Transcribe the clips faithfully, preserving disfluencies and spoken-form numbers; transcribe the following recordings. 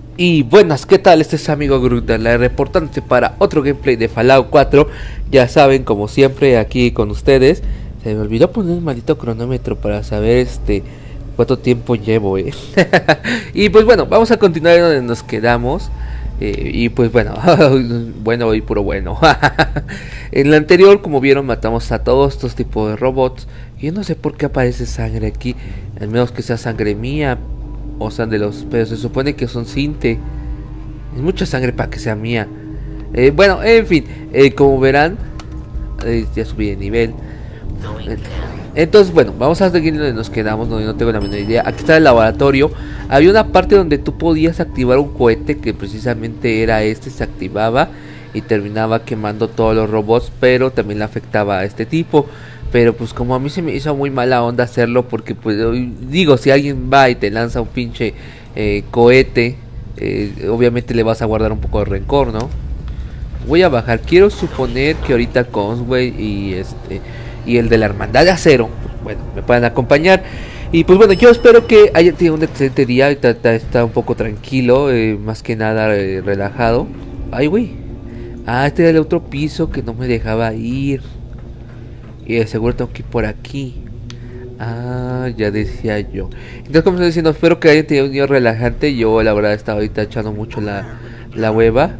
Y buenas, ¿qué tal? Este es su amigo Grudala reportándose para otro gameplay de Fallout cuatro. Ya saben, como siempre, aquí con ustedes. Se me olvidó poner el maldito cronómetro para saber este cuánto tiempo llevo, eh. Y pues bueno, vamos a continuar donde nos quedamos. Eh, y pues bueno, bueno y puro bueno. En la anterior, como vieron, matamos a todos estos tipos de robots. Y yo no sé por qué aparece sangre aquí, al menos que sea sangre mía. O sea, de los... pero se supone que son Sinte. Es mucha sangre para que sea mía. Eh, bueno, en fin, eh, como verán, eh, ya subí de nivel. Eh, entonces, bueno, vamos a seguir donde nos quedamos, donde no tengo la menor idea. Aquí está el laboratorio. Había una parte donde tú podías activar un cohete, que precisamente era este, se activaba y terminaba quemando todos los robots, pero también le afectaba a este tipo. Pero pues como a mí se me hizo muy mala onda hacerlo, porque pues digo, si alguien va y te lanza un pinche eh, cohete, eh, obviamente le vas a guardar un poco de rencor, ¿no? Voy a bajar, quiero suponer que ahorita Consway y este y el de la Hermandad de Acero, pues, bueno, me puedan acompañar. Y pues bueno, yo espero que haya tenido un excelente día, está, está, está un poco tranquilo, eh, más que nada eh, relajado. Ay, güey. Ah, este era el otro piso que no me dejaba ir. Y de seguro tengo que ir por aquí. Ah, ya decía yo. Entonces, como estoy diciendo, espero que hayan tenido un día relajante. Yo, la verdad, estaba ahorita echando mucho la, la hueva.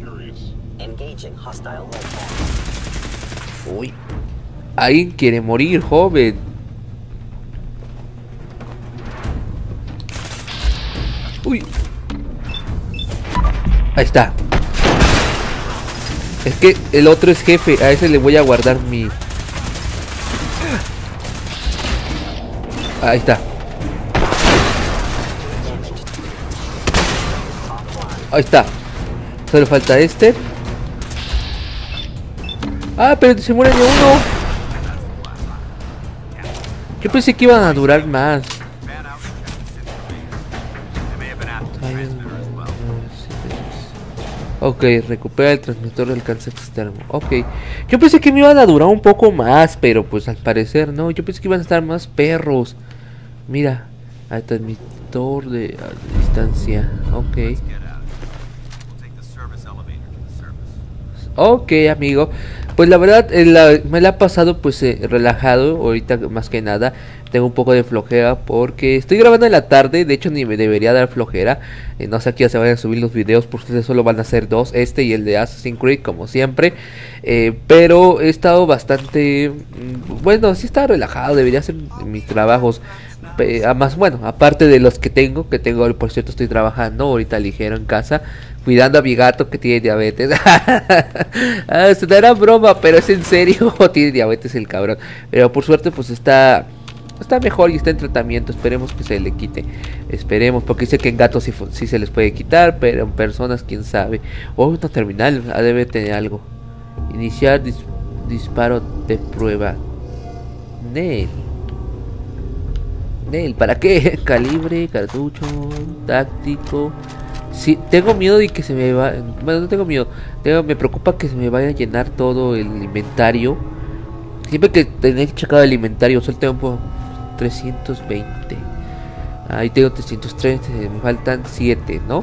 Uy. Alguien quiere morir, joven. Uy. Ahí está. Es que el otro es jefe. A ese le voy a guardar mi... Ahí está. Ahí está. Solo falta este. Ah, pero se muere de uno. Yo pensé que iban a durar más. Ok, recupera el transmisor del alcance externo. Ok, yo pensé que me iban a durar un poco más, pero pues al parecer no. Yo pensé que iban a estar más perros. Mira, al transmisor de a distancia. Ok. Ok, amigo. Pues la verdad eh, la, me la ha pasado pues eh, relajado. Ahorita más que nada tengo un poco de flojera porque estoy grabando en la tarde. De hecho ni me debería dar flojera. eh, No sé a qué hora se vayan a subir los videos, porque solo van a ser dos, este y el de Assassin's Creed como siempre. eh, Pero he estado bastante mm, bueno, sí estaba relajado. Debería hacer mis trabajos. Además, bueno, aparte de los que tengo, que tengo, por cierto, estoy trabajando ahorita ligero en casa, cuidando a mi gato que tiene diabetes. Ah, se dará broma, pero es en serio, tiene diabetes el cabrón. Pero por suerte, pues está está mejor y está en tratamiento. Esperemos que se le quite. Esperemos, porque sé que en gatos sí, sí se les puede quitar, pero en personas, quién sabe. Oh, una terminal, ah, debe tener algo. Iniciar dis disparo de prueba. Nel. Nel, ¿para qué? Calibre, cartucho, táctico. Sí, tengo miedo de que se me va... Bueno, no tengo miedo. Tengo, me preocupa que se me vaya a llenar todo el inventario. Siempre que tenés que checar el inventario, solo tengo trescientos veinte. Ahí tengo trescientos treinta, me faltan siete, ¿no?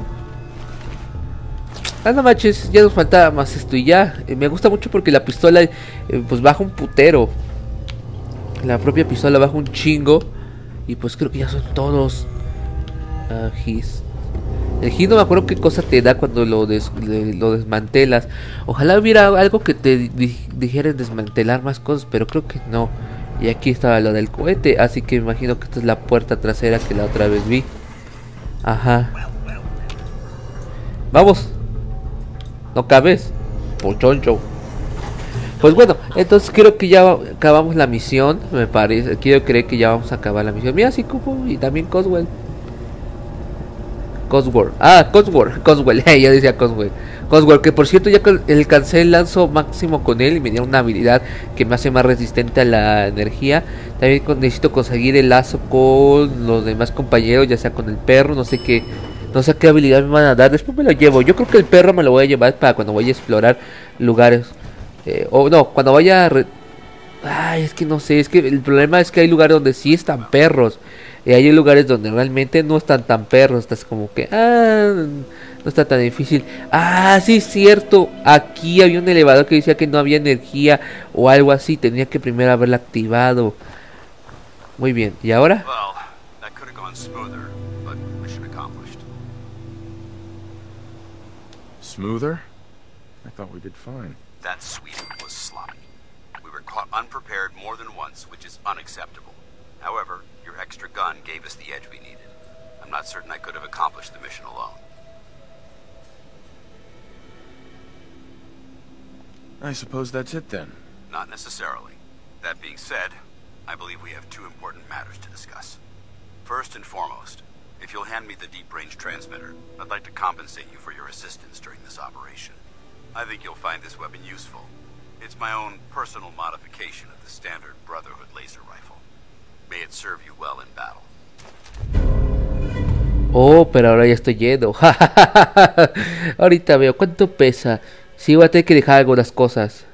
Ah, no manches, ya nos falta más esto y ya. Eh, me gusta mucho porque la pistola, eh, pues baja un putero. La propia pistola baja un chingo. Y pues creo que ya son todos. Uh, his. El his no me acuerdo qué cosa te da cuando lo, des, le, lo desmantelas. Ojalá hubiera algo que te di, dijera desmantelar más cosas, pero creo que no. Y aquí estaba lo del cohete, así que me imagino que esta es la puerta trasera que la otra vez vi. Ajá. Vamos. No cabes, pochoncho. Pues bueno, entonces creo que ya acabamos la misión, me parece. Quiero creer que ya vamos a acabar la misión. Mira, sí, Cupo, y también Coswell. Cosworth. Ah, Cosworth. Coswell, ya decía Coswell. Cosworth, que por cierto ya alcancé el lanzo máximo con él y me dio una habilidad que me hace más resistente a la energía. También necesito conseguir el lazo con los demás compañeros, ya sea con el perro, no sé qué. No sé qué habilidad me van a dar, después me lo llevo. Yo creo que el perro me lo voy a llevar para cuando vaya a explorar lugares. Eh, o no, cuando vaya a... Re... Ay, es que no sé, es que el problema es que hay lugares donde sí están perros. Y hay lugares donde realmente no están tan perros, estás como que, ah, no está tan difícil. Ah, sí es cierto, aquí había un elevador que decía que no había energía o algo así, tenía que primero haberla activado. Muy bien, ¿y ahora? Well, that could have gone smoother, but mission accomplished. Smoother? I thought we did fine. That sweep was sloppy. We were caught unprepared more than once, which is unacceptable. However, your extra gun gave us the edge we needed. I'm not certain I could have accomplished the mission alone. I suppose that's it then. Not necessarily. That being said, I believe we have two important matters to discuss. First and foremost, if you'll hand me the deep-range transmitter, I'd like to compensate you for your assistance during this operation. I think you'll find this weapon useful. It's my own personal modification of the standard Brotherhood laser rifle. May it serve you well in battle. Oh, pero ahora ya estoy lleno. Ahorita veo cuánto pesa. Sí, voy a tener que dejar algunas cosas.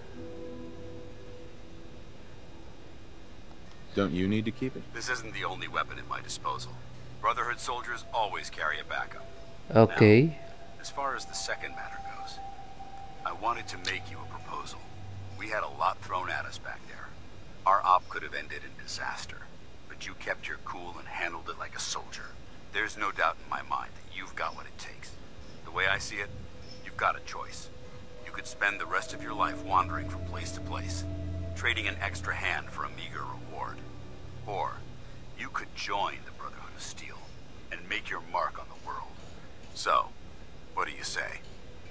Don't you need to keep it? This isn't the only weapon at my disposal. Brotherhood soldiers always carry a backup. Okay. Now, as far as the second matter goes, I wanted to make you a proposal. We had a lot thrown at us back there. Our op could have ended in disaster, but you kept your cool and handled it like a soldier. There's no doubt in my mind that you've got what it takes. The way I see it, you've got a choice. You could spend the rest of your life wandering from place to place, trading an extra hand for a meager reward. Or, you could join the Brotherhood of Steel and make your mark on the world. So, what do you say?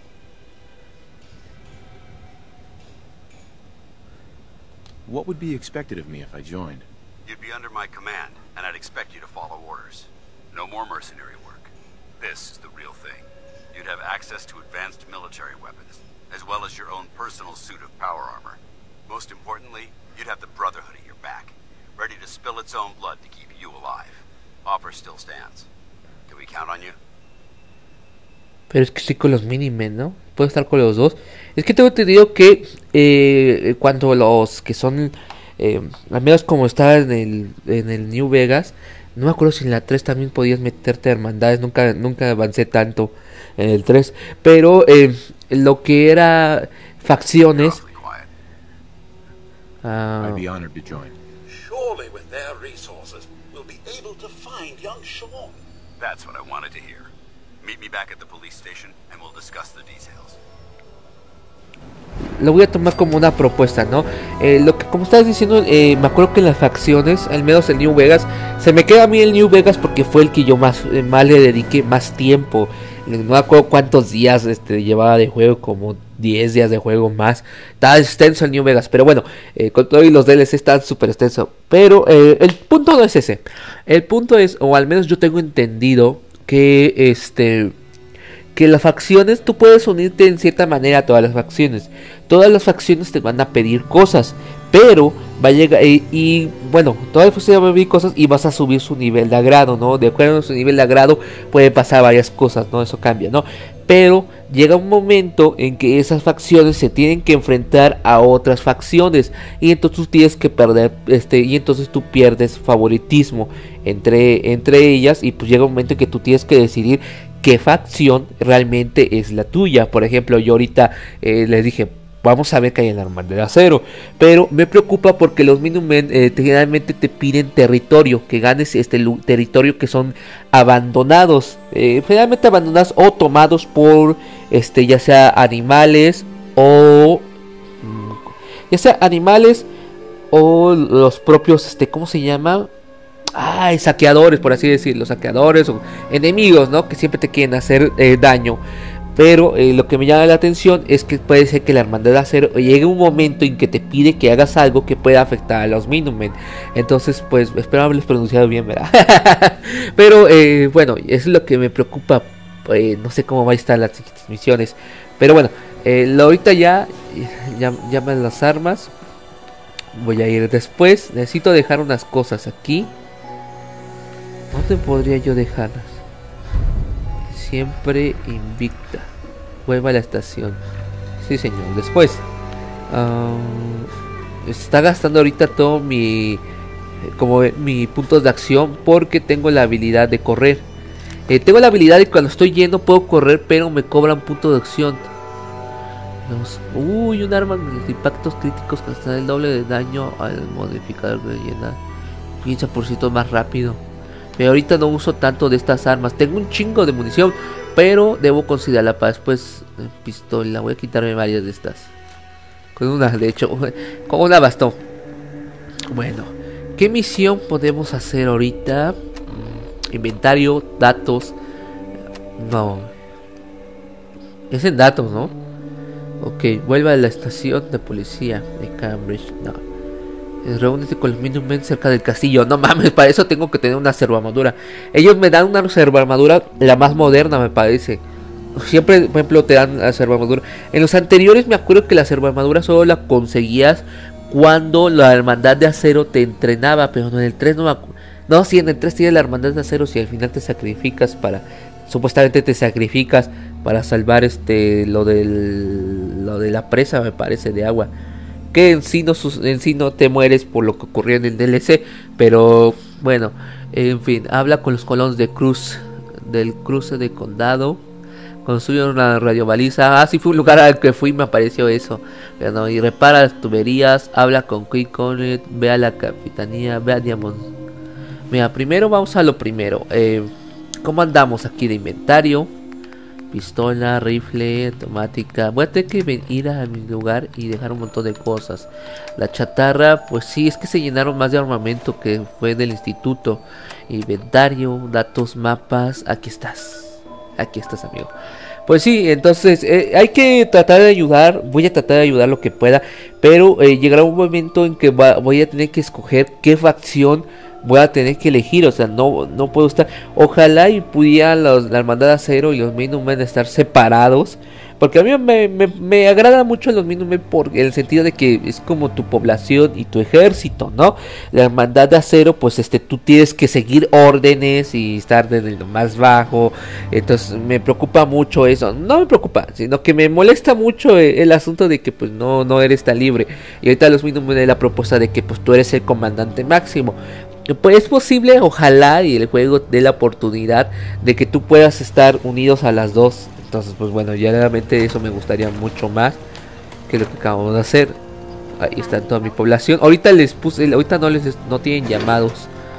What would be expected of me if I joined? You'd be under my command, and I'd expect you to follow orders. No more mercenary work. This is the real thing. You'd have access to advanced military weapons, as well as your own personal suit of power armor. Most importantly, you'd have the Brotherhood at your back, ready to spill its own blood to keep you alive. Offer still stands. Can we count on you? Pero es que estoy con los Minimen, ¿no? Puedo estar con los dos. Es que tengo entendido que eh, cuando los que son, eh, al menos como estaba en el, en el New Vegas, no me acuerdo si en la tres también podías meterte a hermandades. Nunca, nunca avancé tanto en el tres. Pero eh, lo que era facciones. Uh, I'd be honored to join. Surely with their resources, we'll be able to find young Sean. That's what I wanted to hear. Meet me back at the police station and we'll discuss the details. Lo voy a tomar como una propuesta, ¿no? Eh, lo que, como estabas diciendo, eh, me acuerdo que en las facciones, al menos el New Vegas, se me queda a mí el New Vegas porque fue el que yo más, eh, más le dediqué más tiempo. No me acuerdo cuántos días este, llevaba de juego, como diez días de juego más. Estaba extenso el New Vegas, pero bueno, eh, con todo y los D L C están súper extenso. Pero eh, el punto no es ese. El punto es, o al menos yo tengo entendido, que este... que las facciones, tú puedes unirte en cierta manera a todas las facciones. Todas las facciones te van a pedir cosas, pero va a llegar y, y bueno, todas las facciones van a pedir cosas y vas a subir su nivel de agrado, ¿no? De acuerdo a su nivel de agrado pueden pasar varias cosas, ¿no? Eso cambia, ¿no? Pero llega un momento en que esas facciones se tienen que enfrentar a otras facciones y entonces tú tienes que perder, este, y entonces tú pierdes favoritismo entre, entre ellas y pues llega un momento en que tú tienes que decidir qué facción realmente es la tuya. Por ejemplo, yo ahorita eh, les dije, vamos a ver que hay en la Hermandad de Acero, pero me preocupa porque los Minumen eh, generalmente te piden territorio, que ganes este territorio que son abandonados, eh, generalmente abandonados o tomados por este ya sea animales o mm, ya sea animales o los propios este ¿cómo se llama? Ay, saqueadores, por así decirlo, saqueadores o enemigos, ¿no? Que siempre te quieren hacer eh, daño. Pero eh, lo que me llama la atención es que puede ser que la Hermandad de Acero llegue un momento en que te pide que hagas algo que pueda afectar a los Minumen. Entonces, pues, espero haberlos pronunciado bien, ¿verdad? Pero, eh, bueno, eso es lo que me preocupa. Eh, no sé cómo va a estar las siguientes misiones. Pero bueno, eh, lo ahorita ya, ya llaman las armas. Voy a ir después. Necesito dejar unas cosas aquí. ¿Dónde podría yo dejarlas? Siempre invicta. Vuelva a la estación. Sí, señor. Después. Um, está gastando ahorita todo mi como mi punto de acción, porque tengo la habilidad de correr. Eh, tengo la habilidad de que cuando estoy yendo puedo correr, pero me cobran punto de acción. Los, uy, un arma de impactos críticos que está el doble de daño al modificador de llena quince por ciento más rápido. Pero ahorita no uso tanto de estas armas. Tengo un chingo de munición, pero debo considerarla para después. Eh, pistola, voy a quitarme varias de estas. Con una, de hecho, con una bastón. Bueno, ¿qué misión podemos hacer ahorita? Inventario, datos. No. Es en datos, ¿no? Ok, vuelva a la estación de policía de Cambridge. No. Reúnete con los Minutemen cerca del castillo. No mames, para eso tengo que tener una servoarmadura. Ellos me dan una servoarmadura, la más moderna me parece. Siempre, por ejemplo, te dan la servoarmadura. En los anteriores me acuerdo que la servoarmadura solo la conseguías cuando la hermandad de acero te entrenaba. Pero en el tres no me acuerdo. No, si en el tres tienes la hermandad de acero, si al final te sacrificas para... Supuestamente te sacrificas para salvar este lo del lo de la presa, me parece, de agua. Que en sí no, en sí no te mueres por lo que ocurrió en el D L C. Pero bueno, en fin, habla con los colonos de Cruz, del cruce de condado. Construyeron una radiobaliza. Ah, sí, fue un lugar al que fui, me apareció eso. Pero no, y repara las tuberías. Habla con Quick Connet. Ve a la capitanía. Ve a Diamond. Mira, primero vamos a lo primero. Eh, ¿Cómo andamos aquí de inventario? Pistola, rifle, automática. Voy a tener que ir a mi lugar y dejar un montón de cosas. La chatarra, pues sí, es que se llenaron más de armamento que fue del instituto. Inventario, datos, mapas. Aquí estás. Aquí estás, amigo. Pues sí, entonces eh, hay que tratar de ayudar. Voy a tratar de ayudar lo que pueda. Pero eh, llegará un momento en que va, voy a tener que escoger qué facción voy a tener que elegir. O sea, no, no puedo estar. Ojalá y pudiera los, la hermandad de acero y los Minutemen estar separados. Porque a mí me, me, me agrada mucho los Minutemen por el sentido de que es como tu población y tu ejército, ¿no? La hermandad de acero, pues este, tú tienes que seguir órdenes y estar desde lo más bajo. Entonces me preocupa mucho eso. No me preocupa, sino que me molesta mucho el, el asunto de que pues no, no eres tan libre. Y ahorita los Minutemen de la propuesta de que pues tú eres el comandante máximo. Pues es posible, ojalá y el juego dé la oportunidad de que tú puedas estar unidos a las dos. Entonces pues bueno, ya realmente eso me gustaría mucho más que lo que acabamos de hacer. Ahí está toda mi población. Ahorita les puse, ahorita no les no tienen llamados.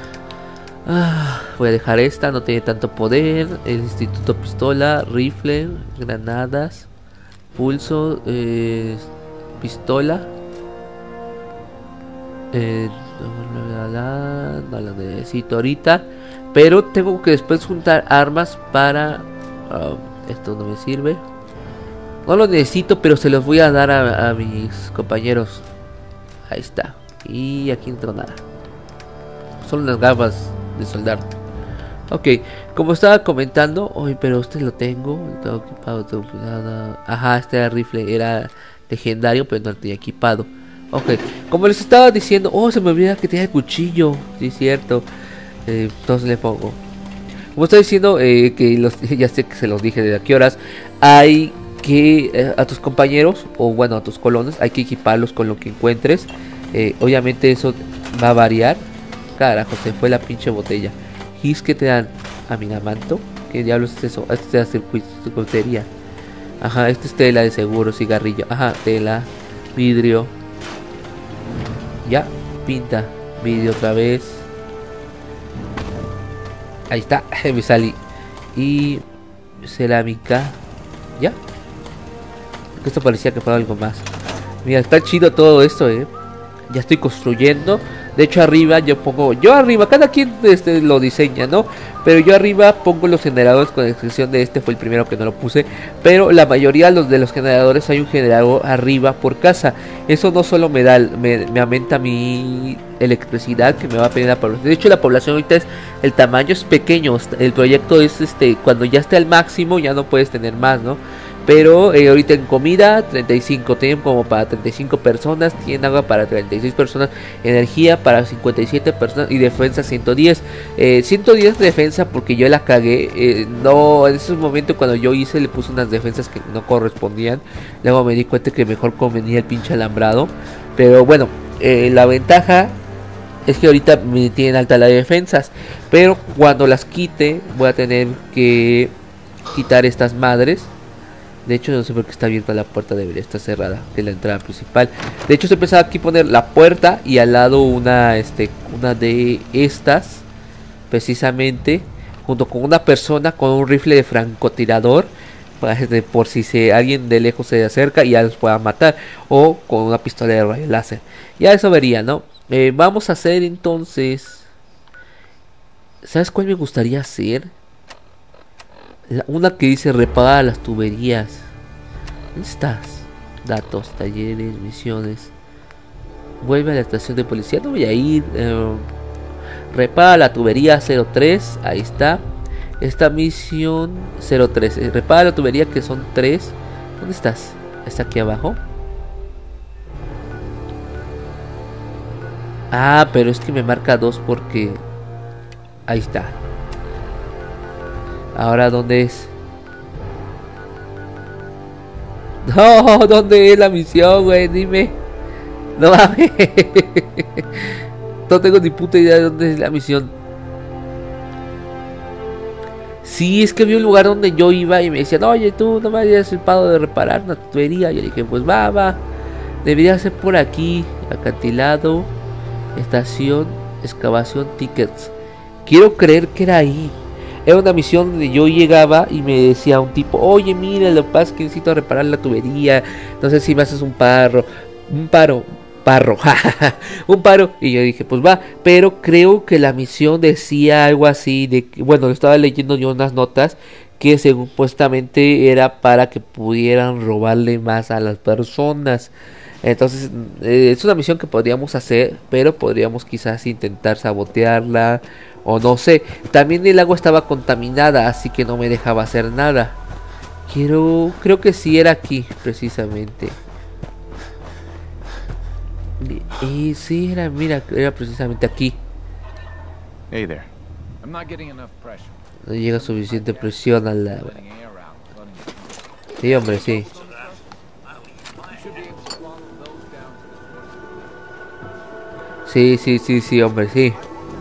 Ah, voy a dejar esta, no tiene tanto poder. El instituto pistola, rifle, granadas, pulso, eh, pistola. Eh, no lo necesito ahorita, pero tengo que después juntar armas para uh, esto no me sirve, no lo necesito, pero se los voy a dar a, a mis compañeros. Ahí está. Y aquí no tengo nada, son unas gafas de soldar. Ok, como estaba comentando, hoy, pero este lo tengo, lo tengo equipado, tengo cuidado. Ajá, este rifle era legendario, pero no lo tenía equipado. Ok, como les estaba diciendo, oh, se me olvida que tenía el cuchillo. Sí, es cierto. Eh, entonces le pongo. Como estaba diciendo, eh, que los, ya sé que se los dije de a qué horas. Hay que, eh, a tus compañeros, o bueno, a tus colonos, hay que equiparlos con lo que encuentres. Eh, obviamente eso va a variar. Carajo, se fue la pinche botella. Gis que te dan Aminamanto. ¿Qué diablos es eso? Este es circuitería. Ajá, este es tela de seguro, cigarrillo. Ajá, tela, vidrio. Ya, pinta, vídeo otra vez. Ahí está, me salí. Y cerámica. Ya. Esto parecía que fuera algo más. Mira, está chido todo esto, eh. Ya estoy construyendo. De hecho arriba yo pongo, yo arriba, cada quien este, lo diseña, ¿no? Pero yo arriba pongo los generadores, con excepción de este, fue el primero que no lo puse. Pero la mayoría de los, de los generadores hay un generador arriba por casa. Eso no solo me da, me, me aumenta mi electricidad que me va a pedir la población. De hecho la población ahorita es, el tamaño es pequeño. El proyecto es este, cuando ya esté al máximo ya no puedes tener más, ¿no? Pero eh, ahorita en comida treinta y cinco, tienen como para treinta y cinco personas, tienen agua para treinta y seis personas, energía para cincuenta y siete personas y defensa ciento diez. Eh, ciento diez de defensa porque yo la cagué. Eh, no, en ese momento cuando yo hice le puse unas defensas que no correspondían. Luego me di cuenta que mejor convenía el pinche alambrado. Pero bueno, eh, la ventaja es que ahorita me tienen alta las defensas, pero cuando las quite voy a tener que quitar estas madres. De hecho no sé por qué está abierta la puerta, debería estar cerrada, que es la entrada principal. De hecho se empezaba aquí a poner la puerta y al lado una este una de estas, precisamente, junto con una persona con un rifle de francotirador, de por si se, alguien de lejos se acerca y ya los pueda matar, o con una pistola de rayo láser. Ya eso vería, ¿no? Eh, vamos a hacer entonces, ¿sabes cuál me gustaría hacer? La, una que dice reparar las tuberías. ¿Dónde estás? Datos, talleres, misiones. Vuelve a la estación de policía. No voy a ir. Eh, repara la tubería cero tres. Ahí está. Esta misión cero tres. Eh, repara la tubería, que son tres. ¿Dónde estás? ¿Está aquí abajo? Ah, pero es que me marca dos porque... Ahí está. Ahora, ¿dónde es? No, ¿dónde es la misión, güey? Dime. No mames. No tengo ni puta idea de dónde es la misión. Sí, es que había un lugar donde yo iba y me decían, oye, tú no me hayas el pago de reparar una tubería. Yo dije, pues va, va. Debería ser por aquí. Acantilado, estación, excavación, tickets. Quiero creer que era ahí. Era una misión donde yo llegaba y me decía un tipo, oye, mira, lo que pasa es que necesito reparar la tubería, no sé si me haces un paro, un paro, parro, un paro. Y yo dije, pues va, pero creo que la misión decía algo así, de que, bueno, estaba leyendo yo unas notas, que supuestamente era para que pudieran robarle más a las personas. Entonces, eh, es una misión que podríamos hacer, pero podríamos quizás intentar sabotearla, o no sé. También el agua estaba contaminada, así que no me dejaba hacer nada. Quiero, creo que sí era aquí, precisamente. Y, y sí era, mira, era precisamente aquí. Hey there. I'm not getting enough pressure. No llega suficiente presión al agua. Sí, hombre, sí. Sí, sí, sí, sí, hombre, sí.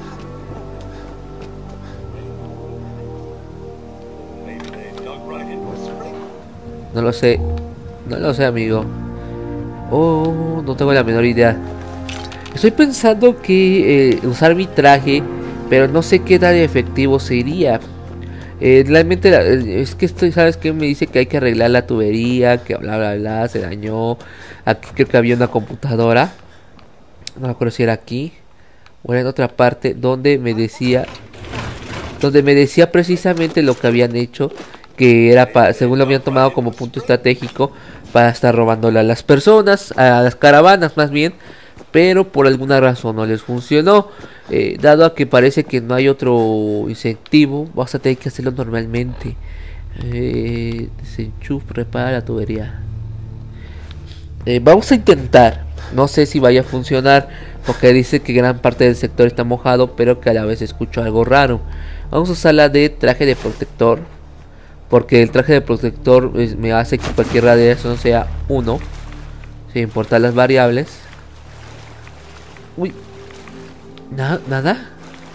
No lo sé. No lo sé, amigo. Oh, no tengo la menor idea. Estoy pensando que eh, usar mi traje, pero no sé qué tan efectivo sería. Eh, realmente la, es que estoy, ¿sabes qué? Me dice que hay que arreglar la tubería, que bla bla bla, se dañó. Aquí creo que había una computadora. No me acuerdo si era aquí o era en otra parte donde me decía, donde me decía precisamente lo que habían hecho, que era para, según lo habían tomado como punto estratégico para estar robándole a las personas, a las caravanas más bien, pero por alguna razón no les funcionó. Eh, dado a que parece que no hay otro incentivo, vas a tener que hacerlo normalmente. Eh, desenchufe, repara la tubería. Eh, vamos a intentar. No sé si vaya a funcionar, porque dice que gran parte del sector está mojado, pero que a la vez escucho algo raro. Vamos a usar la de traje de protector, porque el traje de protector pues, me hace que cualquier radiación sea uno, sin importar las variables. Uy, ¿Nada? ¿Nada?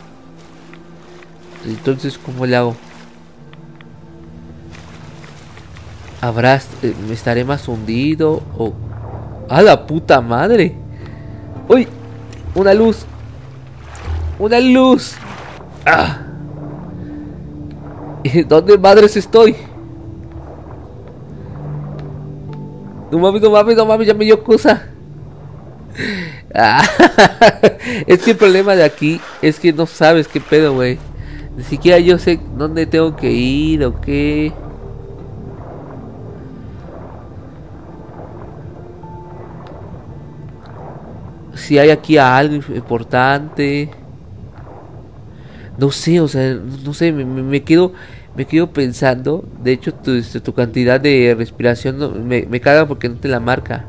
Entonces, ¿cómo le hago? ¿Habrá, eh, me estaré más hundido o...? ¡A la puta madre! ¡Uy! ¡Una luz! ¡Una luz! ¡Ah! ¿Dónde madres estoy? No mames, no mames, no mames, ya me dio cosa. Ah, es que el problema de aquí es que no sabes qué pedo, güey. Ni siquiera yo sé dónde tengo que ir o qué. Si hay aquí algo importante. No sé, o sea, no sé, me, me quedo me quedo pensando. De hecho, tu, tu cantidad de respiración no, me, me caga porque no te la marca.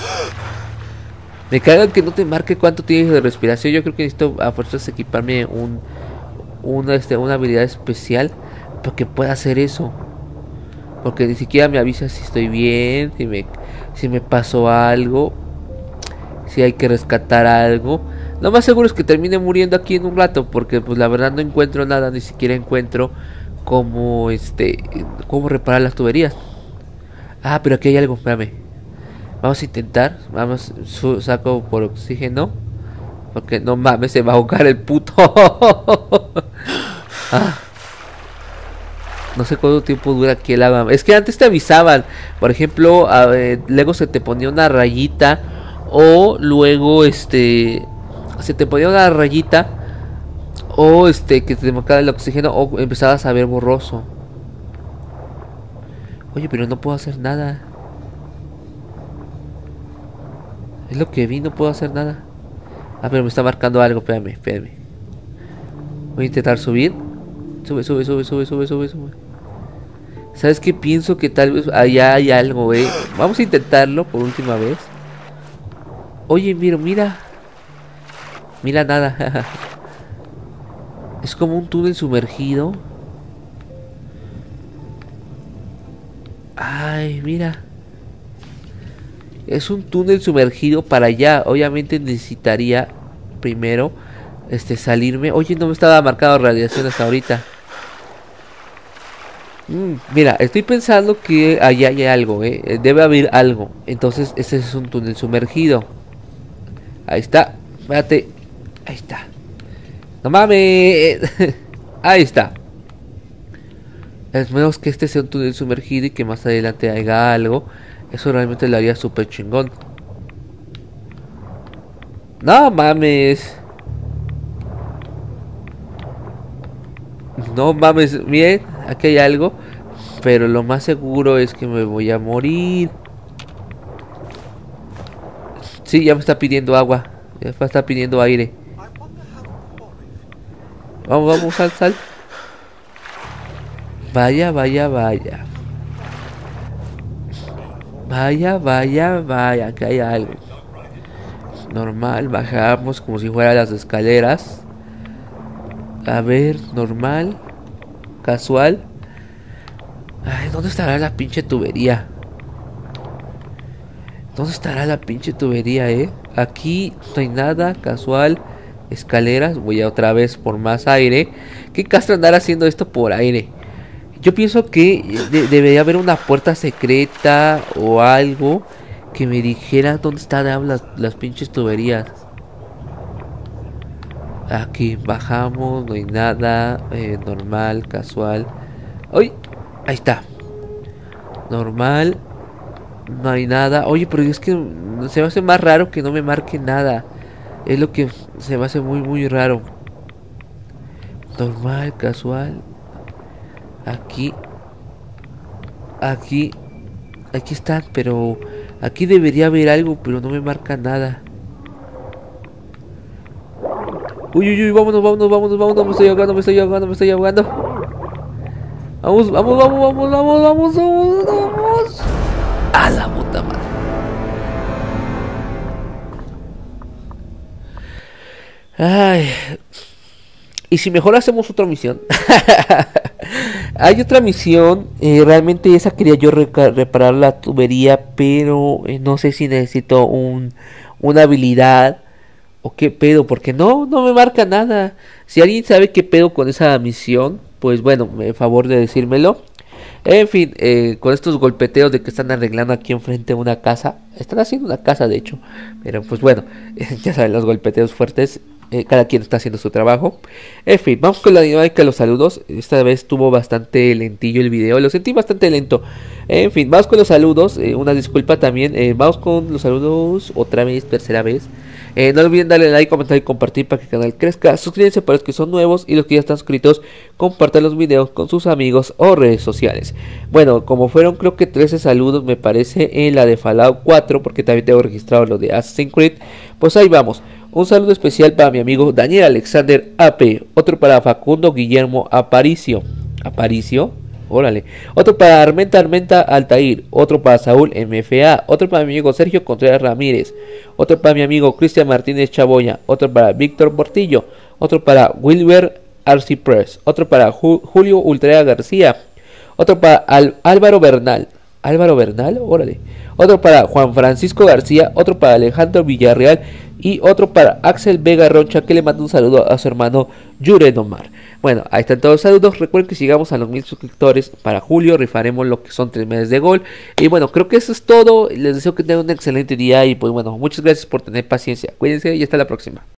Me caga que no te marque cuánto tienes de respiración. Yo creo que necesito a fuerzas equiparme un, una, este, una habilidad especial para que pueda hacer eso. Porque ni siquiera me avisa si estoy bien, si me, si me pasó algo, si hay que rescatar algo. Lo más seguro es que termine muriendo aquí en un rato, porque pues la verdad no encuentro nada, ni siquiera encuentro cómo este cómo reparar las tuberías. Ah, pero aquí hay algo, espérame. Vamos a intentar, vamos, su, saco por oxígeno, porque no mames, se va a ahogar el puto. Ah. No sé cuánto tiempo dura aquí el agua. Es que antes te avisaban, por ejemplo, a ver, luego se te ponía una rayita, o luego este se te ponía una rayita, o este que te marcaba el oxígeno, o empezabas a ver borroso. Oye, pero no puedo hacer nada. Es lo que vi, no puedo hacer nada. Ah, pero me está marcando algo, espérame, espérame. Voy a intentar subir. Sube, sube, sube, sube, sube, sube, sube. ¿Sabes qué? Pienso que tal vez allá hay algo, eh. Vamos a intentarlo por última vez. Oye, mira, mira. Mira nada. Es como un túnel sumergido. Ay, mira. Es un túnel sumergido para allá. Obviamente necesitaría primero este salirme. Oye, no me estaba marcado radiación hasta ahorita. Mm, mira, estoy pensando que allá hay algo, eh. Debe haber algo. Entonces, ese es un túnel sumergido. Ahí está. Espérate. Ahí está. No mames. Ahí está. Es menos que este sea un túnel sumergido y que más adelante haya algo. Eso realmente lo haría súper chingón. No mames. No mames. Miren, aquí hay algo. Pero lo más seguro es que me voy a morir. Sí, ya me está pidiendo agua. Ya me está pidiendo aire. Vamos, vamos, sal, sal. Vaya, vaya, vaya. Vaya, vaya, vaya. Aquí hay algo. Normal, bajamos como si fueran las escaleras. A ver, normal. Casual. Ay, ¿dónde estará la pinche tubería? ¿Dónde estará la pinche tubería, eh? Aquí no hay nada, casual. Escaleras, voy a otra vez por más aire. ¿Qué castro andar haciendo esto por aire? Yo pienso que de debería haber una puerta secreta o algo que me dijera dónde están las, las pinches tuberías. Aquí bajamos, no hay nada. eh, Normal, casual. ¡Uy! Ahí está. Normal. No hay nada. Oye, pero es que se me hace más raro que no me marque nada. Es lo que se me hace muy, muy raro. Normal, casual. Aquí. Aquí. Aquí están, pero aquí debería haber algo, pero no me marca nada. Uy, uy, uy, vámonos, vámonos, vámonos, vámonos. Me estoy ahogando, me estoy ahogando, me estoy ahogando. Vamos, vamos, vamos, vamos, vamos, vamos, vamos, vamos. A la puta madre. Ay. Y si mejor hacemos otra misión. Hay otra misión. Eh, realmente esa quería yo reparar la tubería. Pero eh, no sé si necesito un, una habilidad. O qué pedo. Porque no, no me marca nada. Si alguien sabe qué pedo con esa misión, pues bueno, me favor de decírmelo. En fin, eh, con estos golpeteos de que están arreglando aquí enfrente una casa. Están haciendo una casa, de hecho. Pero pues bueno, ya saben, los golpeteos fuertes. Eh, cada quien está haciendo su trabajo. En fin, vamos con la dinámica de los saludos. Esta vez estuvo bastante lentillo el video. Lo sentí bastante lento. En fin, vamos con los saludos. Eh, una disculpa también. Eh, vamos con los saludos otra vez, tercera vez. Eh, no olviden darle like, comentar y compartir para que el canal crezca. Suscríbanse para los que son nuevos y los que ya están suscritos. Compartan los videos con sus amigos o redes sociales. Bueno, como fueron creo que trece saludos me parece en la de Fallout cuatro. Porque también tengo registrado lo de Assassin's Creed. Pues ahí vamos. Un saludo especial para mi amigo Daniel Alexander A P. Otro para Facundo Guillermo Aparicio. Aparicio. Órale. Otro para Armenta Armenta Altair. Otro para Saúl M F A. Otro para mi amigo Sergio Contreras Ramírez. Otro para mi amigo Cristian Martínez Chaboya. Otro para Víctor Portillo. Otro para Wilber Arcipress. Otro para Ju Julio Ultrea García. Otro para Al Álvaro Bernal. Álvaro Bernal, órale. Otro para Juan Francisco García. Otro para Alejandro Villarreal. y otro para Axel Vega Rocha, que le manda un saludo a su hermano Yuren Omar. Bueno, ahí están todos los saludos. Recuerden que si llegamos a los mil suscriptores para julio, rifaremos lo que son tres meses de gol. Y bueno, creo que eso es todo. Les deseo que tengan un excelente día y pues bueno, muchas gracias por tener paciencia. Cuídense y hasta la próxima.